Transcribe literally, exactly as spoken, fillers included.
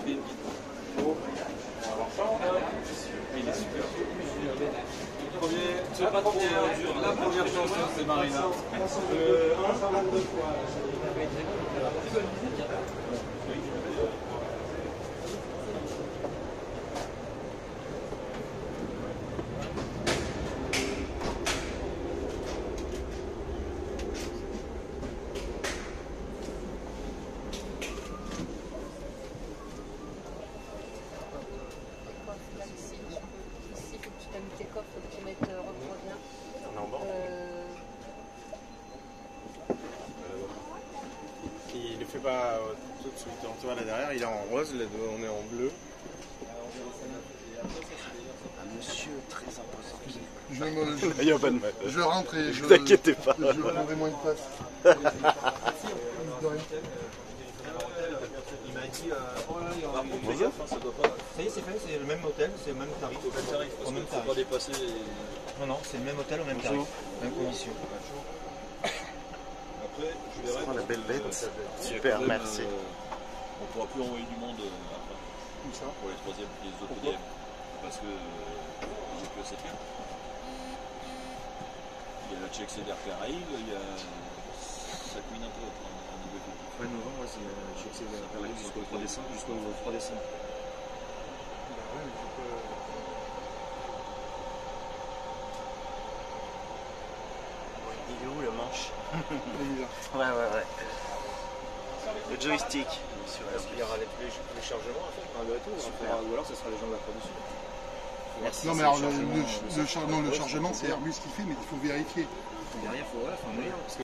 Il est super. Premier, la première, la première chanson, c'est Marina. Euh, Il ne fait pas euh, tout de suite. Tu vois là derrière, il est en rose, les deux, on est en bleu. Un monsieur très imposant. Je, me, je, il n'y a pas de mal. Je rentre et je. Ne t'inquiétez pas. Je prendrai moins de place. Il m'a dit, euh, oh là, il y aura beaucoup de gaffe, ça doit pas. Ça y est, c'est fait, c'est le même hôtel, c'est le même tarif. Au même tarif, au même tarif. Pas dépasser les... Non, non, c'est le même hôtel au même tarif, même condition. Après, je verrai. Oh, la belle bête. Super, merci. On ne pourra plus envoyer du monde après. Comme ça. Pour les troisièmes et les autres P D M. Parce que j'ai que cette carte. Il y a la Tchèque C D R qui arrive, il y a. Ça couine un peu en niveau effectif. Ouais, novembre, c'est la Tchèque C D R qui arrive jusqu'au trois décembre. Jusqu'au trois décembre. Il est où le manche? Ouais, ouais, ouais. Le joystick. Il y aura les, les, les chargements à faire, le retour, ou alors ce sera les gens de la Croix du Sud. Merci. Non, mais alors le, le, le, le, non, le chargement, c'est Airbus qui fait, mais il faut vérifier. Derrière, il faut, ouais, faut un moyen.